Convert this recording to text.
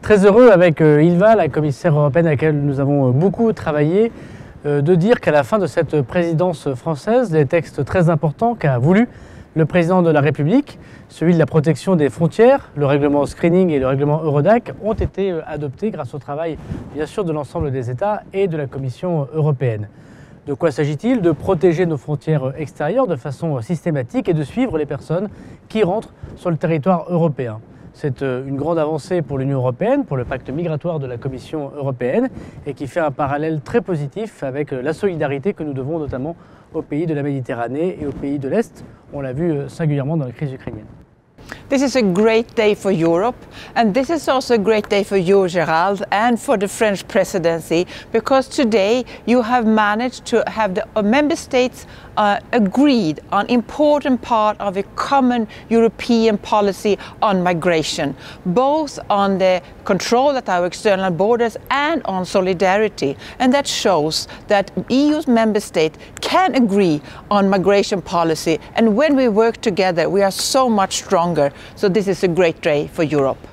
Très heureux avec Ylva, la commissaire européenne avec laquelle nous avons beaucoup travaillé, de dire qu'à la fin de cette présidence française, des textes très importants qu'a voulu le président de la République, celui de la protection des frontières, le règlement screening et le règlement Eurodac, ont été adoptés grâce au travail bien sûr de l'ensemble des États et de la Commission européenne. De quoi s'agit-il? De protéger nos frontières extérieures de façon systématique et de suivre les personnes qui rentrent sur le territoire européen. C'est une grande avancée pour l'Union européenne, pour le pacte migratoire de la Commission européenne et qui fait un parallèle très positif avec la solidarité que nous devons notamment aux pays de la Méditerranée et aux pays de l'Est. On l'a vu singulièrement dans la crise ukrainienne. This is a great day for Europe, and this is also a great day for you, Gérald, and for the French presidency, because today you have managed to have the member states agreed on important part of a common European policy on migration, both on the control at our external borders and on solidarity. And that shows that EU's member states can agree on migration policy, and when we work together we are so much stronger. So this is a great day for Europe.